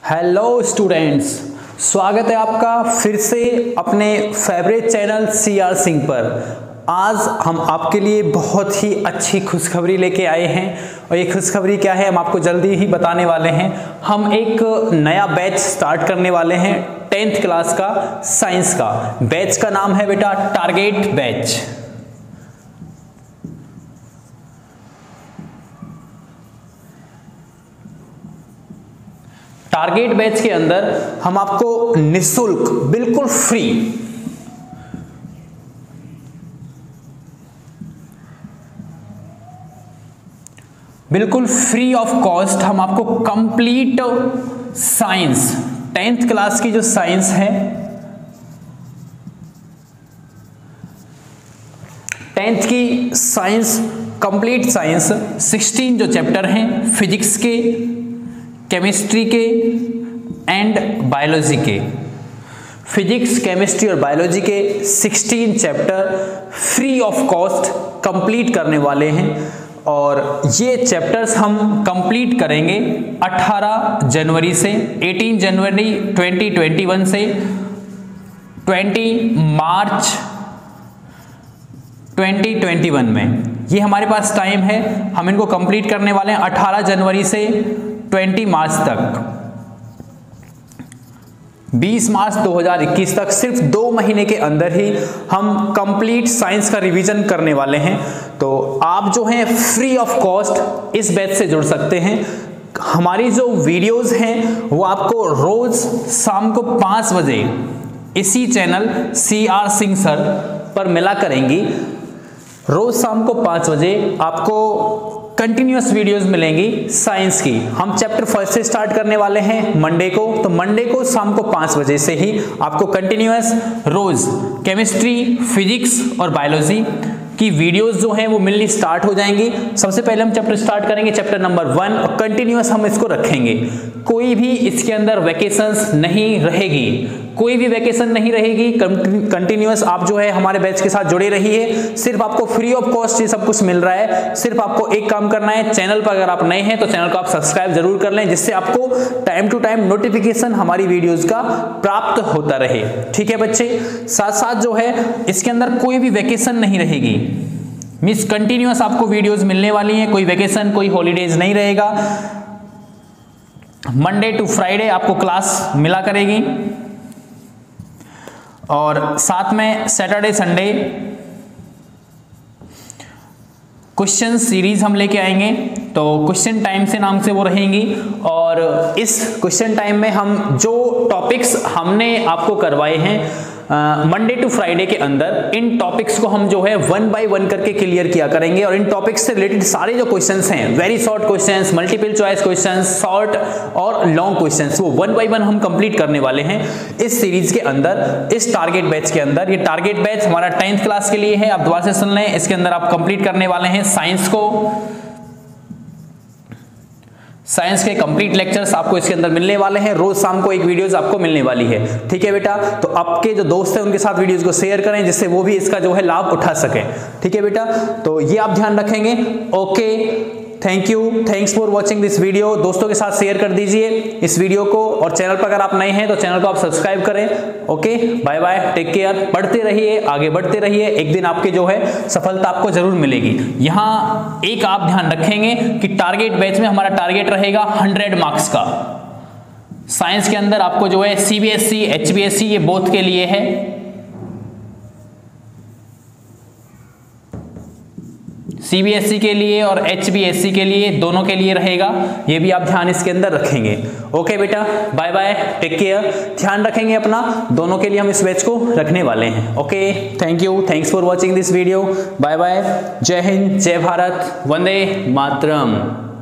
Hello students, स्वागत है आपका फिर से अपने फेवरेट चैनल CR सिंह पर। आज हम आपके लिए बहुत ही अच्छी खुशखबरी लेके आए हैं और ये खुशखबरी क्या है हम आपको जल्दी ही बताने वाले हैं। हम एक नया बैच स्टार्ट करने वाले हैं 10th क्लास का साइंस का। बैच का नाम है बेटा टारगेट बैच। टारगेट बैच के अंदर हम आपको निःशुल्क बिल्कुल फ्री ऑफ कॉस्ट हम आपको कंप्लीट साइंस 10th क्लास की जो साइंस है 10th की साइंस कंप्लीट साइंस 16 जो चैप्टर हैं फिजिक्स के, केमिस्ट्री के एंड बायोलॉजी के, फिजिक्स केमिस्ट्री और बायोलॉजी के 16 chapter free of cost complete करने वाले हैं। और ये चैप्टर्स हम कंप्लीट करेंगे 18 जनवरी से 18 जनवरी 2021 से 20 मार्च 2021 में। ये हमारे पास टाइम है, हम इनको कंप्लीट करने वाले हैं 18 जनवरी से 20 मार्च तक। 20 मार्च 2021 तक सिर्फ 2 महीने के अंदर ही हम कंप्लीट साइंस का रिवीजन करने वाले हैं। तो आप जो हैं फ्री ऑफ कॉस्ट इस बैच से जुड़ सकते हैं। हमारी जो वीडियोस हैं वो आपको रोज शाम को 5 बजे इसी चैनल CR सिंह सर पर मिला करेंगी। रोज शाम को 5 बजे आपको कंटिन्यूअस वीडियोस मिलेंगी साइंस की। हम चैप्टर फर्स्ट से स्टार्ट करने वाले हैं मंडे को, तो मंडे को शाम को 5 बजे से ही आपको कंटिन्यूअस रोज केमिस्ट्री, फिजिक्स और बायोलॉजी की वीडियोस जो हैं वो मिलनी स्टार्ट हो जाएंगी। सबसे पहले हम चैप्टर स्टार्ट करेंगे चैप्टर नंबर 1 और कंटिन्यूअस हम इसको रखेंगे। कोई भी इसके अंदर वैकेशंस नहीं रहेगी, कोई भी वैकेशन नहीं रहेगी। कंटिन्यूअस आप जो है हमारे बैच के साथ जुड़े रहिए। सिर्फ आपको फ्री ऑफ कॉस्ट ये सब कुछ मिल रहा है। सिर्फ आपको एक काम करना है, चैनल पर अगर आप नए हैं तो चैनल को आप सब्सक्राइब जरूर कर लें, जिससे आपको टाइम टू टाइम नोटिफिकेशन हमारी वीडियोस का प्राप्त होता रहे। ठीक है बच्चे, साथ साथ जो है इसके अंदर कोई भी वैकेशन नहीं रहेगी। मींस कंटिन्यूअस आपको वीडियोस मिलने वाली हैं, कोई वैकेशन कोई हॉलीडेज नहीं रहेगा। मंडे टू फ्राइडे आपको क्लास मिला करेगी और साथ में सैटरडे संडे क्वेश्चन सीरीज हम लेके आएंगे। तो क्वेश्चन टाइम से नाम से वो रहेंगी और इस क्वेश्चन टाइम में हम जो टॉपिक्स हमने आपको करवाए हैं मंडे टू फ्राइडे के अंदर, इन टॉपिक्स को हम जो है 1 बाय 1 करके क्लियर किया करेंगे। और इन टॉपिक्स से रिलेटेड सारे जो क्वेश्चंस हैं, very short questions, multiple choice questions, short और लॉन्ग क्वेश्चंस, वो 1 बाय 1 हम कंप्लीट करने वाले हैं इस सीरीज के अंदर, इस टारगेट बैच के अंदर। ये टारगेट बैच हमारा 10th क्लास के लिए है, आप दोबारा से सुन लें। इसके अंदर आप कंप्लीट करने वाले हैं साइंस को, साइंस के कंप्लीट लेक्चर्स आपको इसके अंदर मिलने वाले हैं। रोज शाम को एक वीडियोस आपको मिलने वाली है। ठीक है बेटा, तो आपके जो दोस्त हैं उनके साथ वीडियोस को शेयर करें, जिससे वो भी इसका जो है लाभ उठा सकें। ठीक है बेटा, तो ये आप ध्यान रखेंगे। Okay, thank you, thanks for watching this video. दोस्तों के साथ शेयर कर दीजिए इस वीडियो को, और चैनल पर अगर आप नए हैं तो चैनल को आप सब्सक्राइब करें। Okay, bye bye, take care, पढ़ते रहिए, आगे बढ़ते रहिए। एक दिन आपके जो है सफलता आपको जरूर मिलेगी। यहाँ एक आप ध्यान रखेंगे कि टारगेट बैच में हमारा टारगेट रहेगा 100 मार्क्स का। साइंस के अंदर आपको जो है CBSE HBSE ये बोथ के लिए है, CBSE के लिए और HBSE के लिए, दोनों के लिए रहेगा। ये भी आप ध्यान इसके अंदर रखेंगे। ओके बेटा, बाय बाय, टेक केयर, ध्यान रखेंगे अपना। दोनों के लिए हम इस बैच को रखने वाले हैं। Okay, thank you, thanks for watching this video. Bye bye, जय हिंद, जय भारत, वंदे मातरम।